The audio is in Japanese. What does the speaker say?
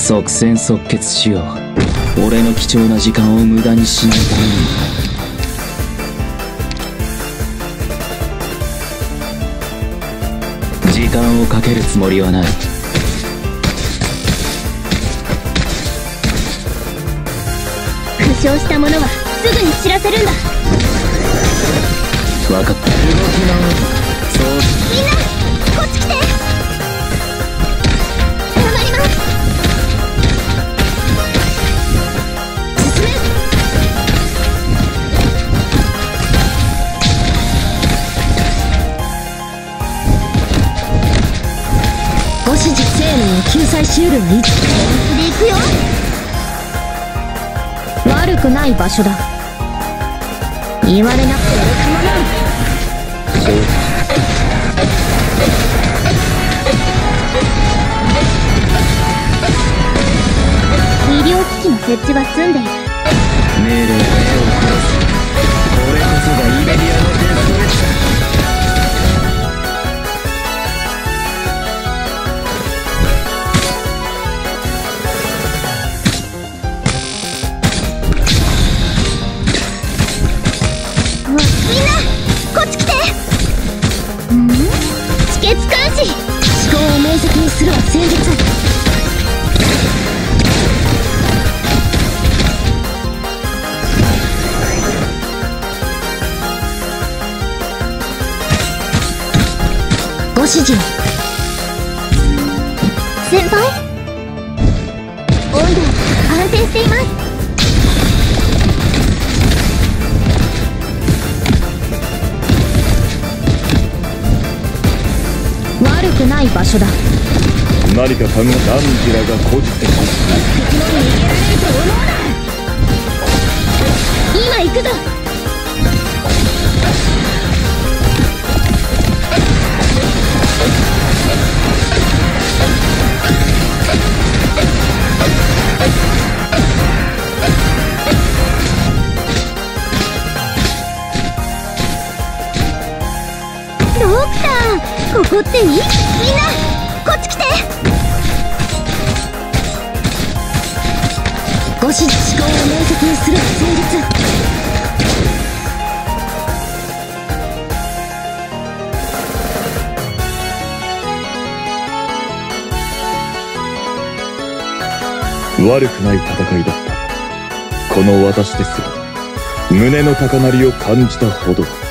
即戦即決しよう。俺の貴重な時間を無駄にしないために。時間をかけるつもりはない。 負傷した者はすぐに知らせるんだ。 分かった。動き回る。そう。 みんなこっち来て。頑張ります。進め。ご指示生命を救済シールはいつで行くよ。悪くない場所だ。言われなくて構わない。 そう医療機器の設置は済んでいる。 命令は絵を殺す。これこそがイベリアのデストレッチだ。 みんなこっち来て。止血監視。思考を明晰にするは戦術。ご指示を。先輩、温度安定しています。悪くない場所だ。 何か考え、ダンジラがこじて今行くぞ。ドクター、ここっていい？みんなこっち来て。ご指示、思考を明晰にするは戦術。 悪くない戦いだった。この私ですら胸の高鳴りを感じたほどだ。